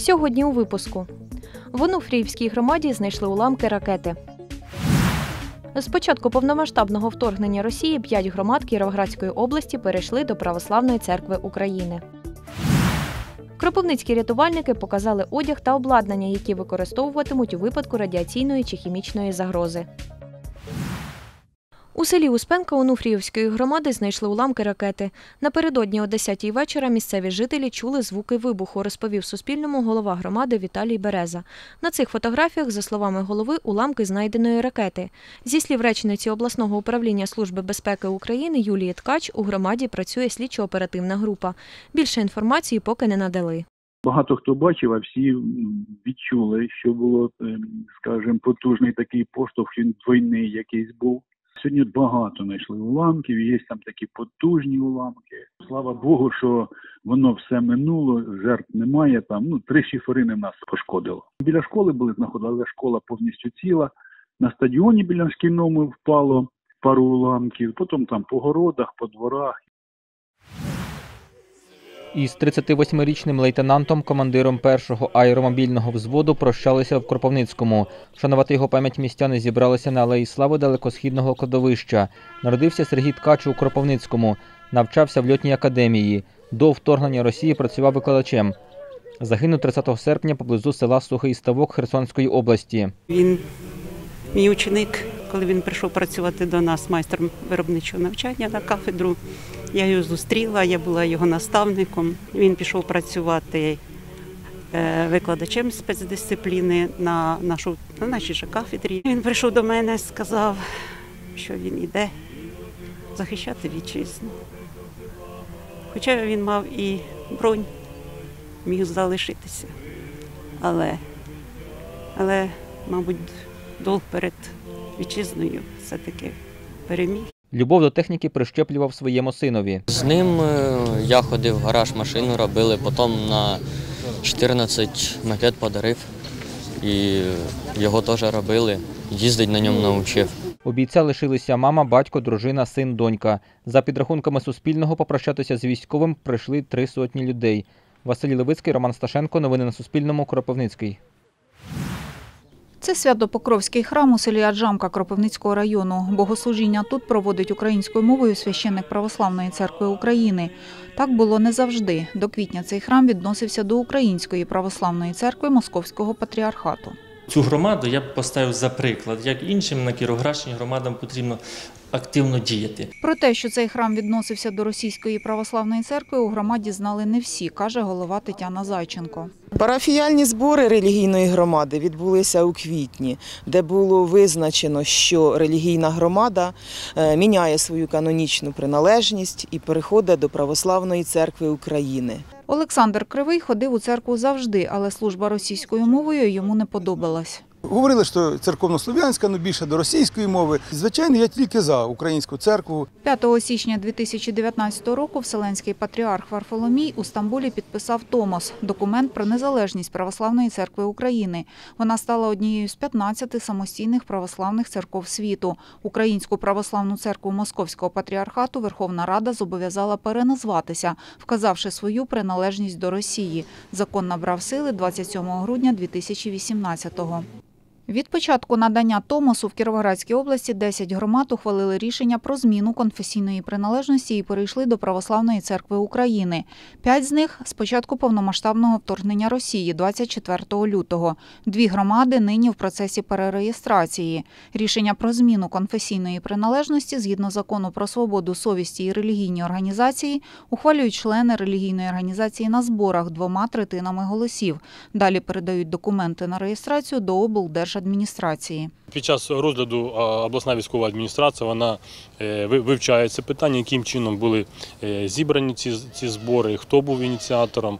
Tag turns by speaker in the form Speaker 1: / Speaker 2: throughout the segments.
Speaker 1: Сьогодні у випуску. В Онуфріївській громаді знайшли уламки ракети. З початку повномасштабного вторгнення Росії 5 громад Кіровоградської області перейшли до Православної церкви України. Кропивницькі рятувальники показали одяг та обладнання, які використовуватимуть у випадку радіаційної чи хімічної загрози. У селі Успенка Онуфріївської громади знайшли уламки ракети. Напередодні о 10-й вечора місцеві жителі чули звуки вибуху, розповів Суспільному голова громади Віталій Береза. На цих фотографіях, за словами голови, уламки знайденої ракети. Зі слів речниці обласного управління Служби безпеки України Юлії Ткач, у громаді працює слідчо-оперативна група. Більше інформації поки не надали.
Speaker 2: Багато хто бачив, а всі відчули, що було, скажімо, потужний такий поштовх, він двойний якийсь був. Сьогодні багато знайшли уламків, є там такі потужні уламки. Слава Богу, що воно все минуло, жертв немає. Там 3 шиферини нас пошкодило. Біля школи знаходилася школа повністю ціла. На стадіоні біля шкільному впало пару уламків, потім там по городах, по дворах.
Speaker 3: Із 38-річним лейтенантом, командиром 1-го аеромобільного взводу, прощалися в Кропивницькому. Вшанувати його пам'ять містяни зібралися на Алеї Слави далекосхідного кладовища. Народився Сергій Ткач у Кропивницькому. Навчався в льотній академії. До вторгнення Росії працював викладачем. Загинув 30 серпня поблизу села Сухий Ставок Херсонської області.
Speaker 4: Він мій ученик, коли він прийшов працювати до нас майстром виробничого навчання на кафедру. Я його зустріла, я була його наставником. Він пішов працювати викладачем спецдисципліни на нашій же кафедрі. Він прийшов до мене, сказав, що він йде захищати вітчизну. Хоча він мав і бронь, міг залишитися. Але, мабуть, долг перед вітчизною все-таки переміг.
Speaker 3: Любов до техніки прищеплював своєму синові.
Speaker 5: З ним я ходив в гараж, машину робили, потім на 14 макет подарив і його теж робили, їздить на ньому навчив.
Speaker 3: У бійця лишилися мама, батько, дружина, син, донька. За підрахунками Суспільного, попрощатися з військовим прийшли 300 людей. Василь Левицький, Роман Сташенко. Новини на Суспільному. Кропивницький.
Speaker 6: Це Свято-Покровський храм у селі Аджамка Кропивницького району. Богослужіння тут проводить українською мовою священник Православної церкви України. Так було не завжди. До квітня цей храм відносився до Української Православної церкви Московського патріархату.
Speaker 7: Цю громаду я б поставив за приклад, як іншим на Кіровоградщині громадам потрібно активно діяти.
Speaker 6: Про те, що цей храм відносився до Російської Православної церкви, у громаді знали не всі, каже голова Тетяна Зайченко.
Speaker 8: Парафіяльні збори релігійної громади відбулися у квітні, де було визначено, що релігійна громада міняє свою канонічну приналежність і переходить до Православної церкви України.
Speaker 6: Олександр Кривий ходив у церкву завжди, але служба російською мовою йому не подобалась.
Speaker 9: Говорили, що церковно-слов'янська, але більше до російської мови. Звичайно, я тільки за українську церкву.
Speaker 6: 5 січня 2019 року Вселенський патріарх Варфоломій у Стамбулі підписав Томос – документ про незалежність Православної церкви України. Вона стала однією з 15 самостійних православних церков світу. Українську православну церкву Московського патріархату Верховна Рада зобов'язала переназватися, вказавши свою приналежність до Росії. Закон набрав сили 27 грудня 2018-го. Від початку надання Томосу в Кіровоградській області 10 громад ухвалили рішення про зміну конфесійної приналежності і перейшли до Православної церкви України. 5 з них – з початку повномасштабного вторгнення Росії 24 лютого. 2 громади нині в процесі перереєстрації. Рішення про зміну конфесійної приналежності згідно закону про свободу совісті і релігійні організації ухвалюють члени релігійної організації на зборах 2/3 голосів. Далі передають документи на реєстрацію до облдержадміністрації.
Speaker 10: Під час розгляду обласна військова адміністрація вона вивчає це питання, яким чином були зібрані ці збори, хто був ініціатором,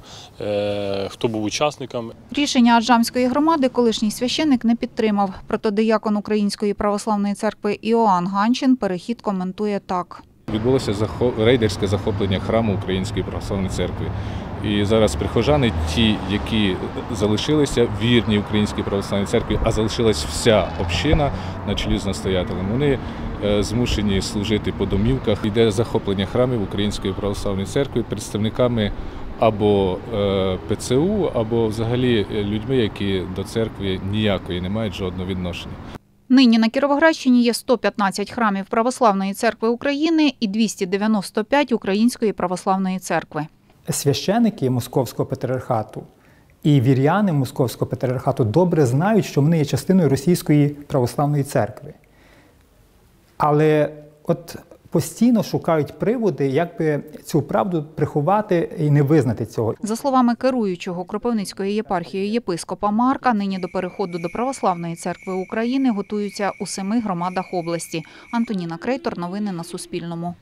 Speaker 10: хто був учасником.
Speaker 6: Рішення Аджамської громади колишній священник не підтримав. Протодиякон Української Православної церкви Іоанн Ганчин перехід коментує так.
Speaker 11: Відбулося рейдерське захоплення храму Української Православної церкви. І зараз прихожани, ті, які залишилися вірні Українській православній церкві, а залишилась вся община на чолі з настоятелем, вони змушені служити по домівках. Йде захоплення храмів Української православної церкви представниками або ПЦУ, або взагалі людьми, які до церкви ніякої не мають жодного відношення.
Speaker 6: Нині на Кіровоградщині є 115 храмів Православної церкви України і 295 Української православної церкви.
Speaker 12: Священики Московського патріархату і віряни Московського патріархату добре знають, що вони є частиною Російської православної церкви. Але от постійно шукають приводи, як би цю правду приховати і не визнати цього.
Speaker 6: За словами керуючого Кропивницькою єпархією єпископа Марка, нині до переходу до Православної церкви України готуються у 7 громадах області. Антоніна Крейтор, новини на Суспільному.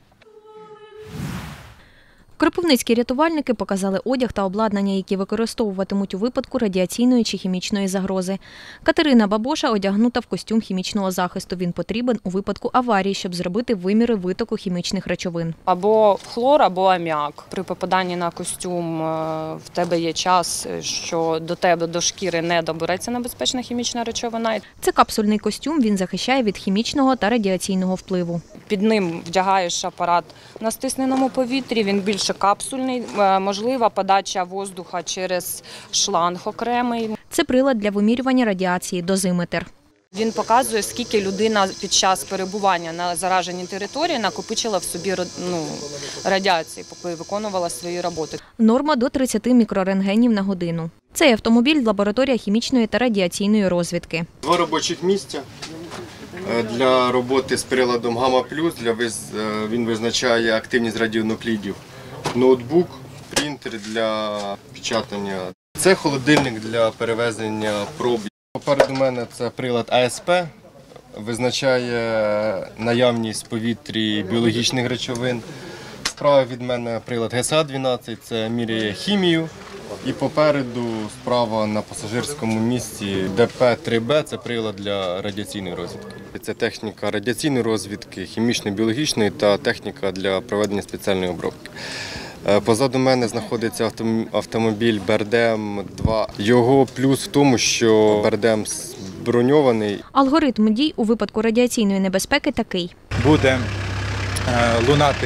Speaker 1: Кропивницькі рятувальники показали одяг та обладнання, які використовуватимуть у випадку радіаційної чи хімічної загрози. Катерина Бабоша одягнута в костюм хімічного захисту. Він потрібен у випадку аварії, щоб зробити виміри витоку хімічних речовин.
Speaker 13: Або хлор, або аміак. При попаданні на костюм в тебе є час, що до тебе, до шкіри не добереться небезпечна хімічна речовина.
Speaker 1: Це капсульний костюм, він захищає від хімічного та радіаційного впливу.
Speaker 13: Під ним вдягаєш апарат на стисненому повітрі, він більше капсульний, можлива подача воздуха через шланг окремий.
Speaker 1: Це прилад для вимірювання радіації – дозиметр.
Speaker 13: Він показує, скільки людина під час перебування на зараженій території накопичила в собі радіації, поки виконувала свої роботи.
Speaker 1: Норма до 30 мікрорентгенів на годину. Цей автомобіль – лабораторія хімічної та радіаційної розвідки.
Speaker 14: 2 робочих місця для роботи з приладом Гамма+, він визначає активність радіонуклідів. Ноутбук, принтер для печатання. Це холодильник для перевезення проб. Попереду мене це прилад АСП, визначає наявність в повітрі біологічних речовин. Справа від мене прилад ГСА-12, це міряє хімію. І попереду справа на пасажирському місці ДП-3Б – це прилад для радіаційної розвідки. Це техніка радіаційної розвідки, хімічної, біологічної та техніка для проведення спеціальної обробки. Позаду мене знаходиться автомобіль БРДМ-2. Його плюс в тому, що БРДМ броньований.
Speaker 1: Алгоритм дій у випадку радіаційної небезпеки такий.
Speaker 9: Буде лунати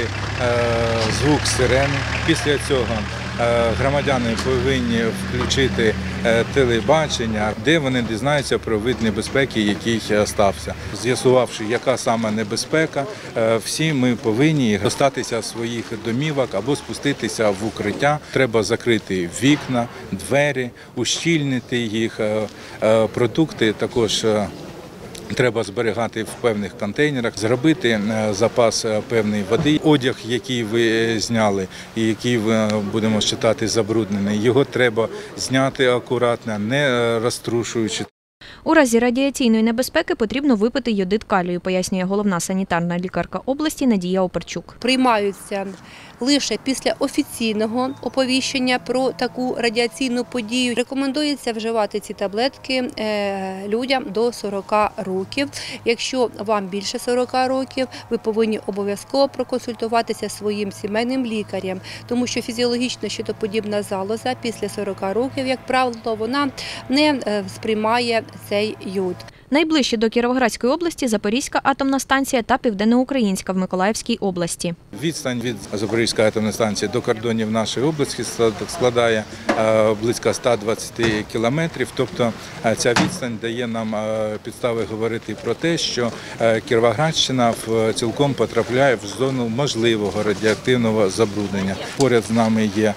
Speaker 9: звук сирени. Після цього громадяни повинні включити телебачення, де вони дізнаються про вид небезпеки, який стався. З'ясувавши, яка саме небезпека, всі ми повинні достатися своїх домівок або спуститися в укриття. Треба закрити вікна, двері, ущільнити їх, продукти також треба зберігати в певних контейнерах, зробити запас певної води. Одяг, який ви зняли і який будемо вважати забруднений, його треба зняти акуратно, не розтрушуючи.
Speaker 1: У разі радіаційної небезпеки потрібно випити йодид калію, пояснює головна санітарна лікарка області Надія Оперчук.
Speaker 15: Приймаються лише після офіційного оповіщення про таку радіаційну подію. Рекомендується вживати ці таблетки людям до 40 років. Якщо вам більше 40 років, ви повинні обов'язково проконсультуватися зі своїм сімейним лікарем, тому що фізіологічно щитоподібна залоза після 40 років, як правило, вона не сприймає цей йод.
Speaker 1: Найближчі до Кіровоградської області – Запорізька атомна станція та Південноукраїнська в Миколаївській області.
Speaker 9: Відстань від Запорізької атомної станції до кордонів нашої області складає близько 120 кілометрів. Тобто ця відстань дає нам підстави говорити про те, що Кіровоградщина цілком потрапляє в зону можливого радіоактивного забруднення. Поряд з нами є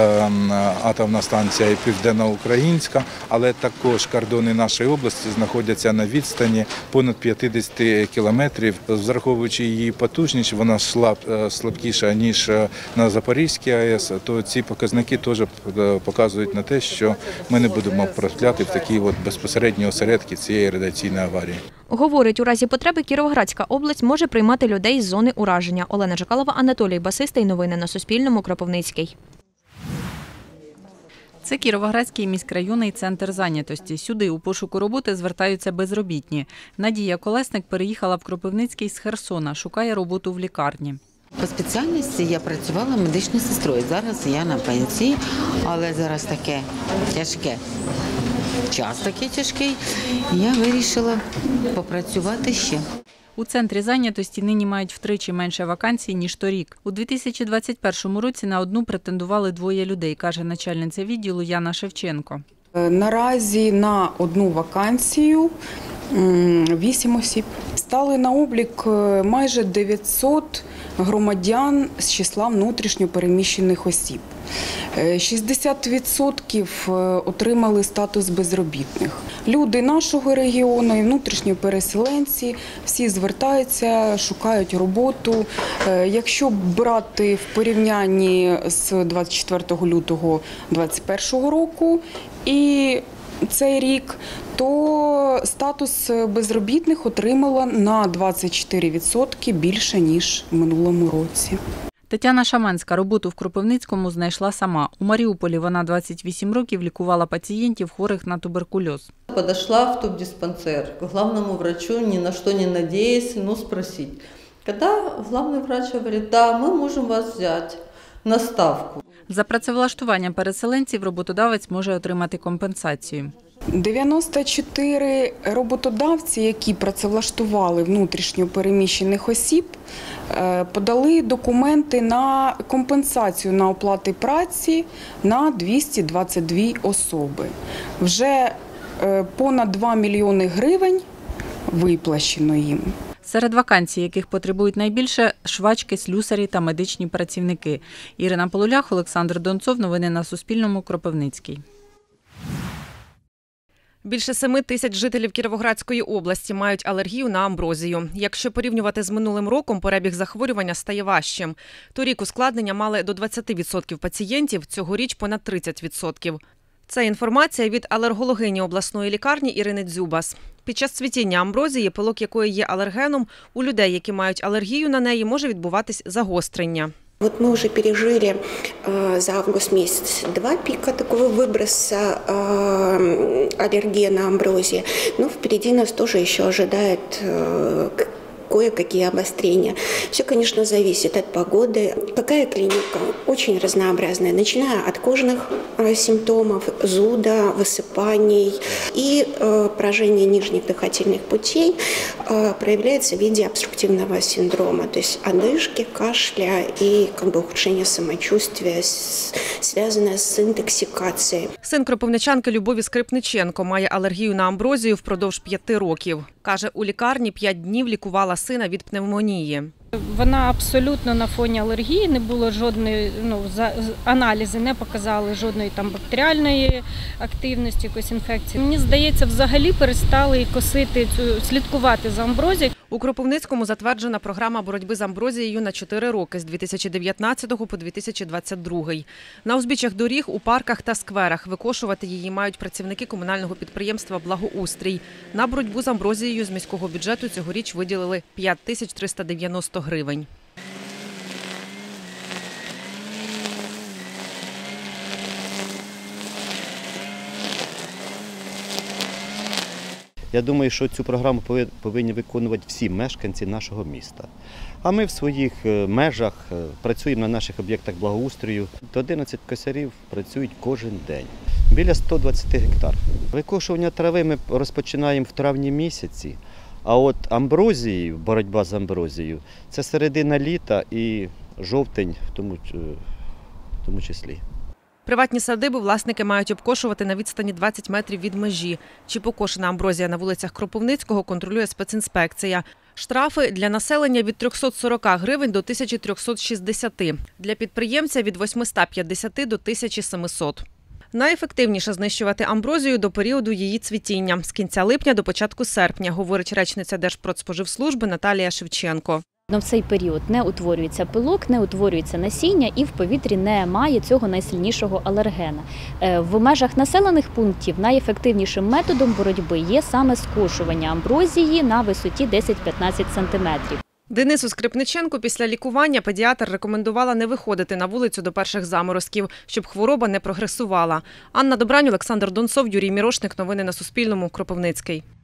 Speaker 9: атомна станція Південноукраїнська, але також кордони нашої області знаходяться на відстані понад 50 кілометрів. Враховуючи її потужність, вона слабкіша, ніж на Запорізькій АЕС, то ці показники теж показують на те, що ми не будемо потрапляти в такі безпосередні осередки цієї радіаційної аварії.
Speaker 1: Говорить, у разі потреби Кіровоградська область може приймати людей з зони ураження. Олена Жакалова, Анатолій Басистий. Новини на Суспільному. Кропивницький.
Speaker 16: Це Кіровоградський міськрайонний центр зайнятості. Сюди у пошуку роботи звертаються безробітні. Надія Колесник переїхала в Кропивницький з Херсона, шукає роботу в лікарні.
Speaker 17: По спеціальності я працювала медичною сестрою. Зараз я на пенсії, але зараз таке тяжке. Час такий тяжкий. Я вирішила попрацювати ще.
Speaker 16: У центрі зайнятості нині мають втричі менше вакансій, ніж торік. У 2021 році на одну претендували 2 людей, каже начальниця відділу Яна Шевченко.
Speaker 18: Наразі на одну вакансію 8 осіб. Стали на облік майже 900 громадян з числа внутрішньо переміщених осіб. 60% отримали статус безробітних. Люди нашого регіону і внутрішньо переселенці всі звертаються, шукають роботу. Якщо брати в порівнянні з 24 лютого 2021 року і цей рік, то статус безробітних отримала на 24% більше, ніж в минулому році.
Speaker 16: Тетяна Шаманська роботу в Кропивницькому знайшла сама. У Маріуполі вона 28 років лікувала пацієнтів, хворих на туберкульоз.
Speaker 19: Подошла в тубдиспансер к главному врачу, ни на что не надеясь, спросить. Когда главный врач говорит, да, мы можем вас взять на ставку.
Speaker 16: За працевлаштування переселенців роботодавець може отримати компенсацію.
Speaker 18: 94 роботодавці, які працевлаштували внутрішньо переміщених осіб, подали документи на компенсацію на оплати праці на 222 особи. Вже понад 2 мільйони гривень виплачено їм.
Speaker 16: Серед вакансій, яких потребують найбільше – швачки, слюсарі та медичні працівники. Ірина Полулях, Олександр Донцов. Новини на Суспільному. Кропивницький.
Speaker 20: Більше 7 тисяч жителів Кіровоградської області мають алергію на амброзію. Якщо порівнювати з минулим роком, перебіг захворювання стає важчим. Торік ускладнення мали до 20% пацієнтів, цьогоріч понад 30%. Це інформація від алергологині обласної лікарні Ірини Дзюбас. Під час цвітіння амброзії, пилок якої є алергеном, у людей, які мають алергію на неї, може відбуватись загострення.
Speaker 21: Вот мы уже пережили за август месяц 2 пика такого выброса аллергии на амброзию. Но впереди нас тоже еще ожидает кое-какие обострения. Все, конечно, зависит от погоды. Какая клиника? Очень разнообразная, начиная от кожных симптомов, зуда, высыпаний и поражения нижних дыхательных путей проявляется в виде обструктивного синдрома, то есть одышки, кашля и ухудшение самочувствия, связанное с интоксикацией.
Speaker 20: Син кропивничанки Любові Скрипниченко має алергію на амброзію впродовж 5 років. Каже, у лікарні 5 днів лікувала сина від пневмонії.
Speaker 22: Вона абсолютно на фоні алергії, не було жодної, аналізи не показали жодної там бактеріальної активності, якоїсь інфекції. Мені здається, взагалі перестали косити, слідкувати за амброзією.
Speaker 20: У Кропивницькому затверджена програма боротьби з амброзією на 4 роки з 2019 по 2022. На узбіччях доріг, у парках та скверах викошувати її мають працівники комунального підприємства «Благоустрій». На боротьбу з амброзією з міського бюджету цьогоріч виділили 5390 гривень.
Speaker 23: Я думаю, що цю програму повинні виконувати всі мешканці нашого міста. А ми в своїх межах працюємо на наших об'єктах благоустрою. 11 косарів працюють кожен день. Біля 120 гектар. Викошування трави ми розпочинаємо в травні місяці, а от амброзії, боротьба з амброзією – це середина літа і жовтень в тому числі.
Speaker 20: Приватні садиби власники мають обкошувати на відстані 20 метрів від межі. Чи покошена амброзія на вулицях Кропивницького, контролює спецінспекція. Штрафи для населення від 340 гривень до 1360. Для підприємця від 850 до 1700. Найефективніше знищувати амброзію до періоду її цвітіння – з кінця липня до початку серпня, говорить речниця Держпродспоживслужби Наталія Шевченко.
Speaker 24: В цей період не утворюється пилок, не утворюється насіння і в повітрі немає цього найсильнішого алергена. В межах населених пунктів найефективнішим методом боротьби є саме скошування амброзії на висоті 10-15 см.
Speaker 20: Денису Скрипниченку після лікування педіатр рекомендувала не виходити на вулицю до перших заморозків, щоб хвороба не прогресувала. Анна Добрань, Олександр Донцов, Юрій Мірошник. Новини на Суспільному. Кропивницький.